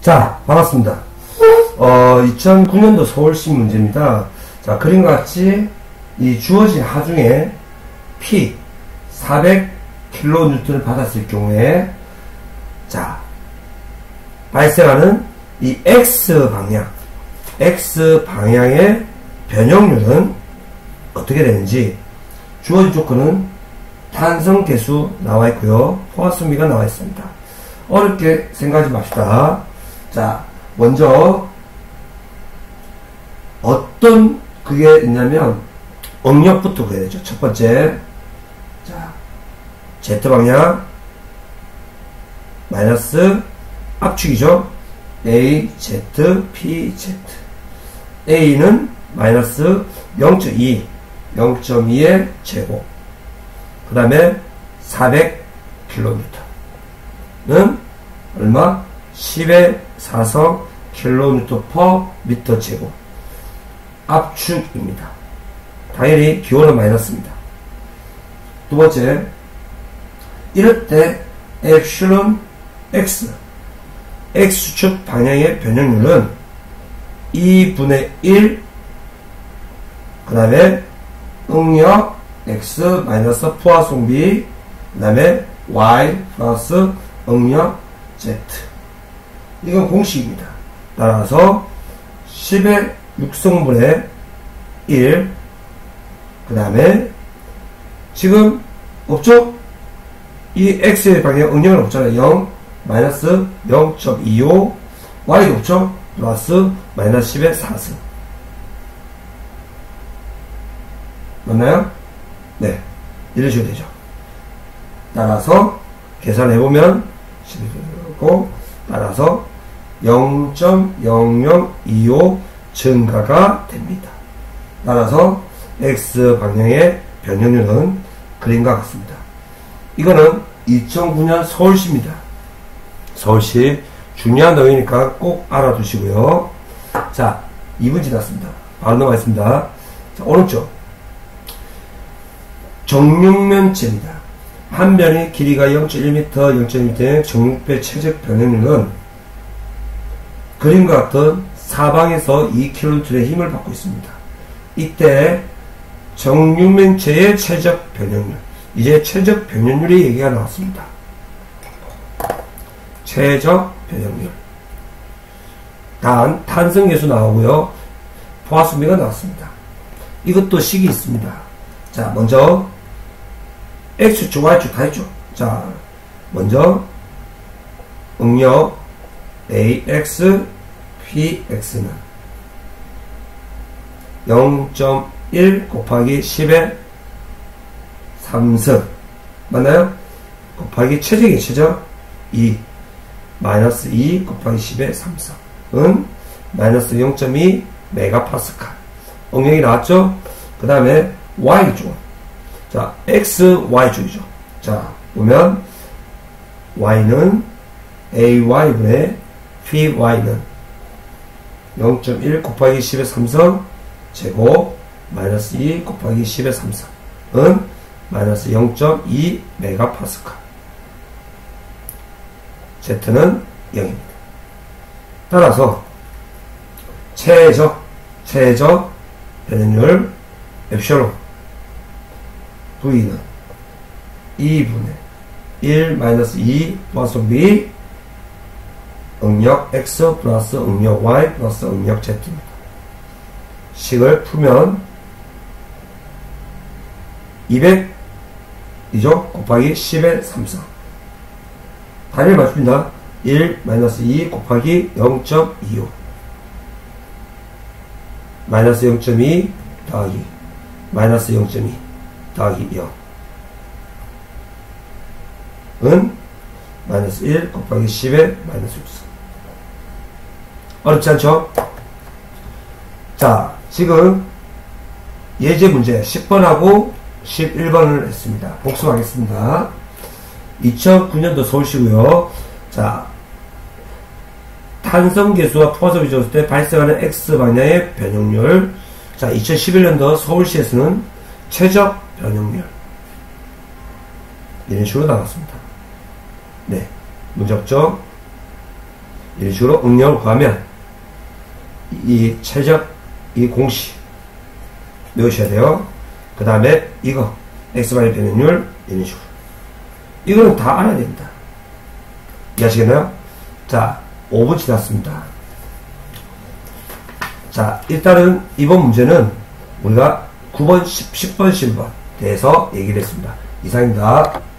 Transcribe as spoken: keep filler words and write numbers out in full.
자, 반갑습니다. 어, 이천구 년도 서울시 문제입니다. 자, 그림과 같이 이 주어진 하중에 P 사백 킬로니우턴을 받았을 경우에, 자, 발생하는 이 X 방향, X 방향의 변형률은 어떻게 되는지, 주어진 조건은 탄성 계수 나와 있고요, 포화수미가 나와 있습니다. 어렵게 생각하지 맙시다. 자, 먼저 어떤 그게 있냐면 응력부터 그래야 되죠. 첫 번째, 자, Z방향 마이너스 압축이죠. A, Z, P, Z. A는 마이너스 영 점 이, 영 점 이의 제곱. 그 다음에 사백 킬로니우턴은 얼마? 십의 사성 킬로니우턴 퍼 미터 제곱. 압축입니다. 당연히 기호는 마이너스입니다. 두 번째, 이럴 때 엡실론 X, X축 방향의 변형률은 이분의 일, 그 다음에 응력 X 마이너스 포화송비, 그 다음에 Y 플러스 응력 Z. 이건 공식입니다. 따라서 십의 육 성분의 일, 그 다음에 지금 없죠? 이 X의 방향 응력은 없잖아요. 영, 마이너스 영 점 이오, Y도 없죠? 플러스 마이너스 십의 사승. 맞나요? 네. 이러시면 되죠. 따라서 계산해보면 십이 되고, 따라서 영 점 영영이오 증가가 됩니다. 따라서 X 방향의 변형률은 그림과 같습니다. 이거는 이천구 년 서울시입니다. 서울시 중요한 내용이니까 꼭 알아두시고요. 자, 이 분 지났습니다. 바로 넘어가겠습니다. 자, 오른쪽 정육면체입니다. 한 변의 길이가 영 점 일 미터, 영 점 일 미터의 정육배 최적 변형률은 그림과 같은 사방에서 이 킬로니우턴의 힘을 받고 있습니다. 이때 정육면체의 최적 변형률, 이제 최적 변형률의 얘기가 나왔습니다. 최적 변형률. 단, 탄성계수 나오고요, 포화수미가 나왔습니다. 이것도 식이 있습니다. 자, 먼저 X축, Y축 다 했죠. 자, 먼저 응력 에이 엑스, 피 엑스는 영 점 일 곱하기 십의 삼승 맞나요? 곱하기 최적의 최적 이, 마이너스 이 곱하기 십의 삼승은 마이너스 영 점 이 메가파스칼. 응력이 나왔죠? 그 다음에 Y죠. 자, X, Y축이죠. 자, 보면 Y는 에이와이분의 피와이는 영 점 일 곱하기 십의 삼승 제곱 마이너스 이 곱하기 십의 삼승은 마이너스 영 점 이 메가파스칼. Z는 영입니다. 따라서 최적, 최적 변형률 엡실론 V는 이분의 일 마이너스 이 플러스 B 응력 X 플러스 응력 Y 플러스 응력 Z입니다. 식을 풀면 이백이죠? 곱하기 십의 삼승. 단위를 맞춥니다. 일 마이너스 이 곱하기 영 점 이오 마이너스 영 점 이 더하기 마이너스 영 점 이 더하기 영은 마이너스 일 곱하기 십의 마이너스 육 승. 어렵지 않죠? 자, 지금 예제 문제 십 번하고 십일 번을 했습니다. 복습하겠습니다. 이천구 년도 서울시고요. 자, 탄성계수와 포화수비 줬을 때 발생하는 X 방향의 변형률. 자, 이천십일 년도 서울시에서는 최적 변형률. 이런 식으로 나왔습니다. 네. 문제 없죠? 이런 식으로 응용을 구하면 이 최적 이 공식 외우셔야 돼요. 그 다음에 이거 xy 변형률 이런 식으로 이거는 다 알아야 됩니다. 이해하시겠나요? 자, 오 분 지났습니다. 자, 일단은 이번 문제는 우리가 구 번, 십 번, 십일 번 대해서 얘기를 했습니다. 이상입니다.